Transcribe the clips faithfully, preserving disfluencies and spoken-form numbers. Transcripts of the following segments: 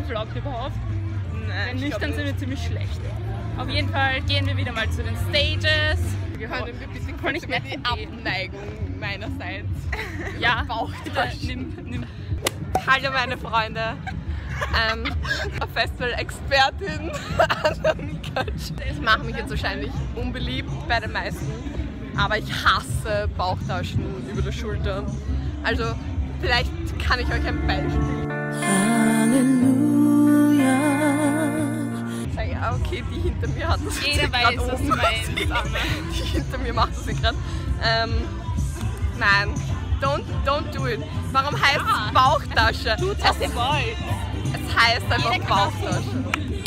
gevloggt überhaupt? Nein, Wenn nüchtern sind wir ziemlich schlecht. Auf jeden Fall gehen wir wieder mal zu den Stages. Können wir bitte kurz nicht über mehr die Abneigung meinerseits? Ja, Bauchtasche. nimm, nimm. Hallo meine Freunde. Ähm, Festival-Expertin Anna Mikac. Ich mache mich jetzt wahrscheinlich unbeliebt bei den meisten, aber ich hasse Bauchtaschen über der Schulter. Also vielleicht kann ich euch ein Beispiel. Halleluja. Sag ja, okay, die hinter mir hat das Jeder jetzt weiß, grad was du oben. meinst, Anna. Die hinter mir macht das gerade. Ähm, nein, don't, don't do it. Warum heißt Ja. es Bauchtasche? Tut, was ihr wollt. Es heißt einfach Jeder kann Bauchtasche.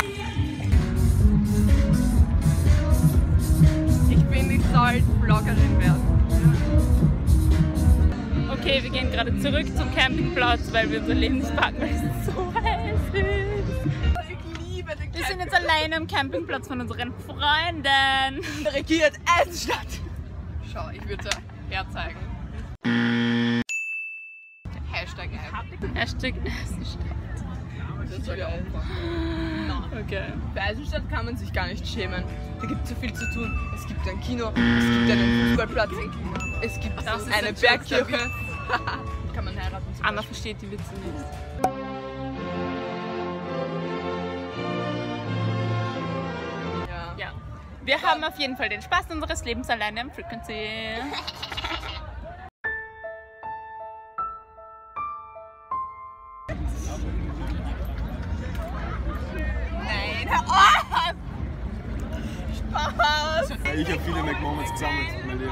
Ich finde, ich soll Vloggerin werden. Okay, wir gehen gerade zurück zum Campingplatz, weil wir unser Lebenspartner ist so heiß ist. Ich liebe den Wir sind jetzt alleine am Campingplatz von unseren Freunden. regiert Eisenstadt. Schau, ich würde herzeigen. Hashtag ein. Hashtag Eisenstadt. Das soll ja auch. Okay. Bei Eisenstadt kann man sich gar nicht schämen. Da gibt es so viel zu tun. Es gibt ein Kino, es gibt einen Fußballplatz, es gibt Das ist eine ein Bergkirche. Kann man heiraten. zum Anna Beispiel. versteht die Witze nicht. Ja. Ja. Wir haben auf jeden Fall den Spaß unseres Lebens alleine am Frequency. Nein, hör auf! Spaß! Ich habe viele McMoments gesammelt in meinem Leben.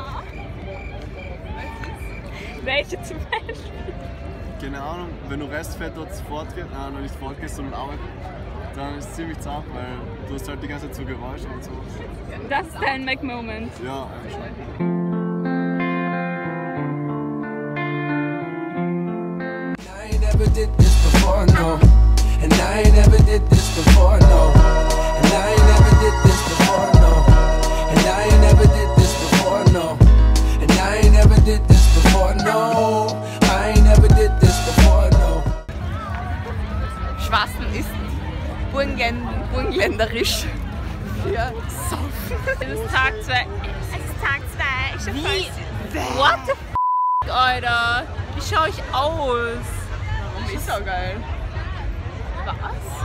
Welche zum Beispiel? Keine Ahnung, wenn du Restfett dort fortgehst, nein, noch nicht fortgehst, sondern arbeiten, dann ist es ziemlich zart, weil du hast halt die ganze Zeit so Geräusche und so. Das ist dein Mac-Moment. Ja, eigentlich schon. I never did this before, no. And I never did this before, no. And I never did this before, no. And I never did this before, no. And I never did this before, no. I never did this before, no. Schwassen ist Burgenländ burgenländerisch. Ja, saufen. Es ist Tag zwei. Es ist Tag zwei. Ich hab Wie? falsch- What the f***, Alter? Wie schau ich aus? Warum ist auch geil? Was?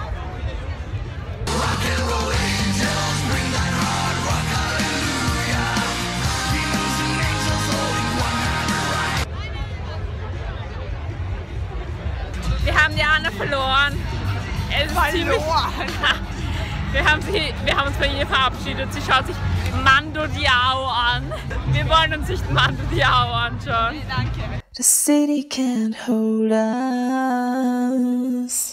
Wir haben die Anna verloren. Es ist ziemlich, wir, haben sie, wir haben uns von ihr verabschiedet. Sie schaut sich Mando Diao an. Wir wollen uns nicht Mando Diao anschauen. Danke. The city can't hold us.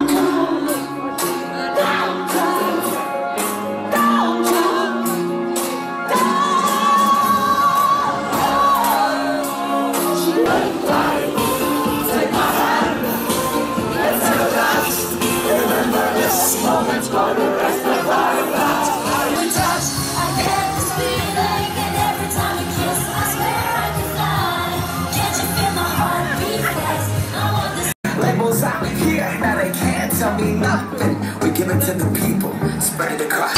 Labels out here, now they can't tell me nothing. We give it to the people, spread it across.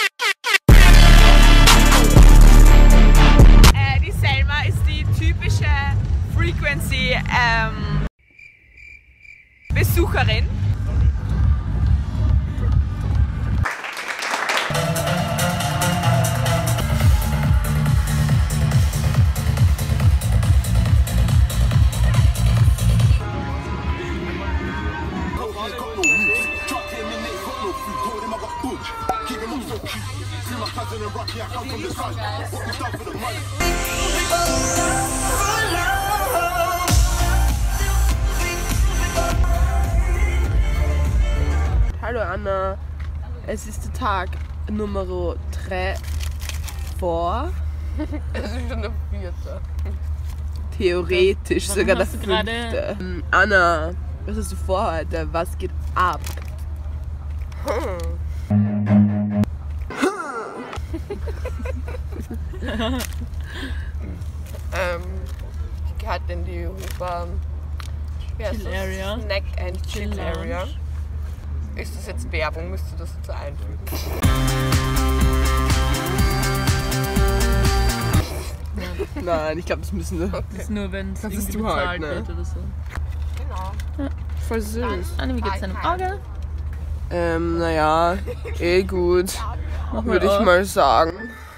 Äh, die Selma ist die typische Frequency ähm, Besucherin. Hallo Anna, es ist der Tag Nummer drei vor. Es ist schon der vierte. Theoretisch Warum sogar der hast du gerade- fünfte. Ähm, Anna, was hast du vor heute? Was geht ab? ähm, ich gehe halt in die Huber Chill Area. Snack and Chill Chill Area. Lounge. Ist das jetzt Werbung? Müsst ihr das jetzt einfügen? Nein, ich glaube, das müssen wir. Okay. Das ist nur, wenn es Das irgendwie ist du halt, bezahlt ne? wird oder so. Genau. Ja. Voll süß. Anni, wie geht's deinem Auge? Ähm, naja, eh gut. Mach mal Würde ich auf. mal sagen.